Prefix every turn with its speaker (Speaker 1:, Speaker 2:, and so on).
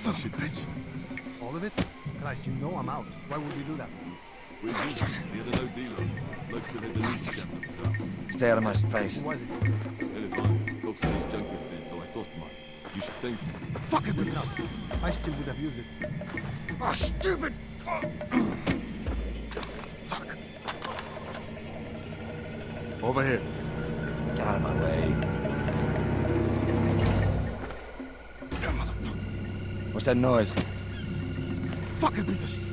Speaker 1: of shit, bitch.
Speaker 2: All of it? Christ, you know I'm out. Why would you do that?
Speaker 1: We're users. The other no dealer. Looks to the Denise chap.
Speaker 3: Stay out of my space.
Speaker 2: Who was it?
Speaker 1: Anytime. Got some of his junkers bid, so I tossed mine. You should think.
Speaker 2: Fuck it, this up. I still would have used it.
Speaker 3: Oh, stupid fuck!
Speaker 2: Fuck.
Speaker 1: Over here.
Speaker 3: Get out of my way.
Speaker 2: Yeah, motherfucker.
Speaker 3: What's that noise?
Speaker 2: Fucking piece of shit.